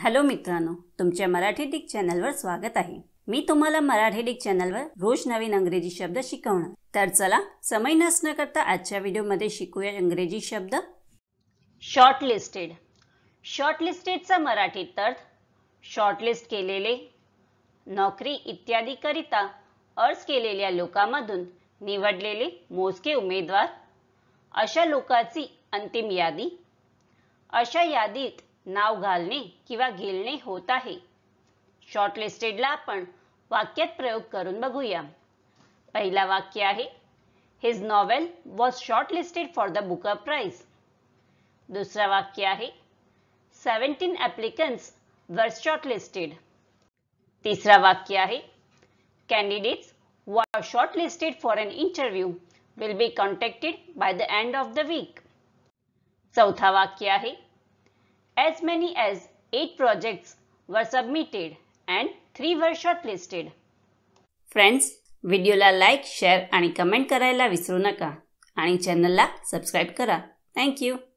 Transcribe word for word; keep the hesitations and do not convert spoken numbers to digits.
Hello मित्रांनो, तुमच्या Marathi Dick चॅनलवर स्वागत आहे। मी तुम्हाला मराठी डिक चॅनलवर रोज नवीन इंग्रजी शब्द शिकवणार। तर चला समय नष्ट न करता आजच्या व्हिडिओमध्ये शिकूया इंग्रजी शब्द। शॉर्टलिस्टेड। शॉर्टलिस्टेडचा मराठीत अर्थ शॉर्टलिस्ट केलेले, नोकरी इत्यादी करिता अर्ज केलेल्या लोकांमधून निवडलेले मोजके उमेदवार, अशा लोकांची अंतिम यादी। अशा यादीत नाव घालणे किंवा घेणे होत आहे। शॉर्टलिस्टेडला आपण वाक्यात प्रयोग करून बघूया। पहिला वाक्य आहे, his novel was shortlisted for the Booker prize. दुसरा वाक्य आहे, सेवन्टीन ॲप्लिकंट्स वर शॉर्टलिस्टेड। तिसरा वाक्य आहे, candidates who are shortlisted for an interview will be contacted by the end of the week. चौथा वाक्य आहे, as many as eight projects were submitted and three were shortlisted. Friends, व्हिडिओला like, share आणि comment करायला विसरू नका आणि चॅनलला सबस्क्राइब करा। Thank you.